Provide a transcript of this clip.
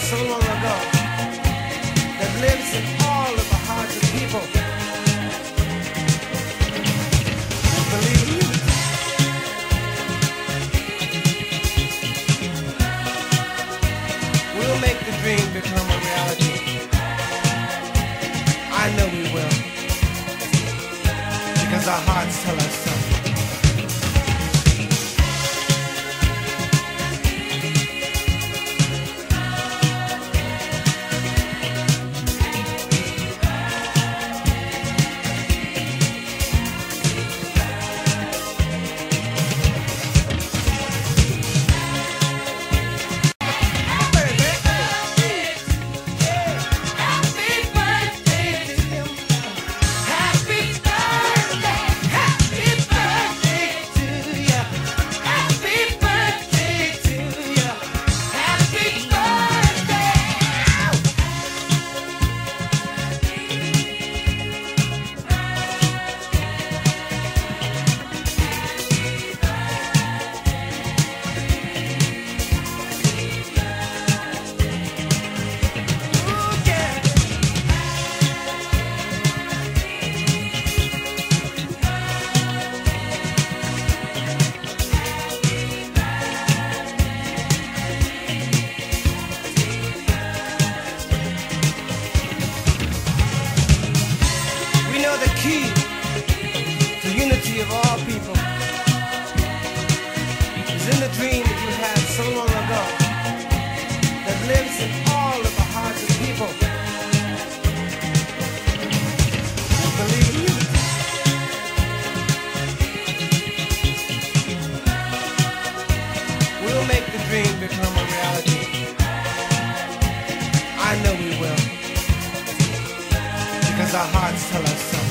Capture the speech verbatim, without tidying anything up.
so long ago that lives in all of the hearts of people. Believe me. We'll make the dream become a reality. I know we will, because our hearts tell us so. The key to unity of all people is in the dream that you had so long ago that lives in all of the hearts of people. Believe me. We'll make the dream become a reality. I know we will, because our hearts tell us so.